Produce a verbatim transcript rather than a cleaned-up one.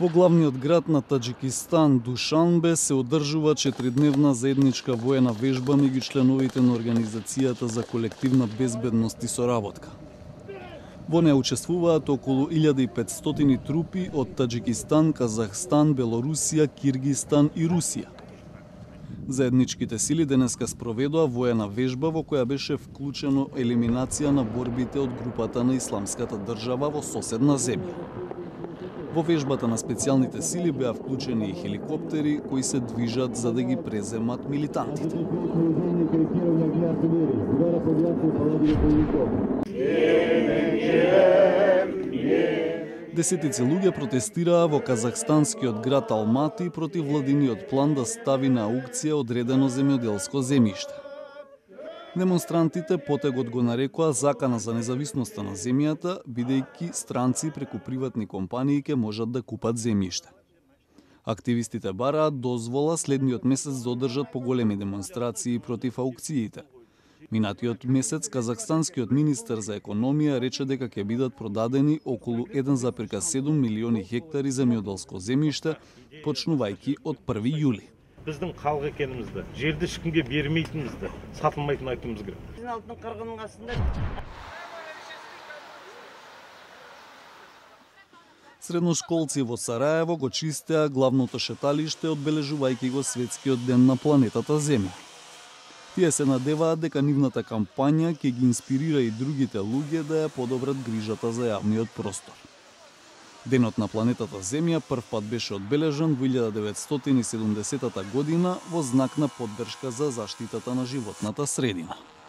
Во главниот град на Таџикистан, Душанбе, се одржува четиридневна заедничка воена вежба меѓу членовите на Организацијата за колективна безбедност и соработка. Во неја учествуваат околу илјада и петстотини трупи од Таџикистан, Казахстан, Белорусија, Киргистан и Русија. Заедничките сили денеска спроведоа воена вежба во која беше вклучено елиминација на борбите од групата на Исламската држава во соседна земја. Во вежбата на специјалните сили беа вклучени и хеликоптери кои се движат за да ги преземат милитантите. Десетици луѓе протестираа во казахстанскиот град Алмати против владиниот план да стави на аукција одредено земјоделско земјиште. Демонстрантите потегот го нарекоа закана за независноста на земјата, бидејќи странци преку приватни компании ке можат да купат земјиште. Активистите бараат дозвола следниот месец да одржат поголеми демонстрации против аукциите. Минатиот месец казахстанскиот министер за економија рече дека ќе бидат продадени околу еден зарез седум милиони хектари земјоделско земјиште, почнувајќи од први јули. Биздин халк экенибизди, жерди эч кимге бермейтинибизди, сатылмайтынын айтуубуз керек. Биздин алдын кыргынын касында Средношколци во Сараево го чистеа главното шеталиште, одбележувајќи го светскиот ден на планетата Земја. Тие се надеваат дека нивната кампања ќе ги инспирира и другите луѓе да ја подобрат грижата за јавниот простор. Денот на планетата Земја прв пат беше одбележан во илјада деветстотини и седумдесетата година во знак на поддршка за заштитата на животната средина.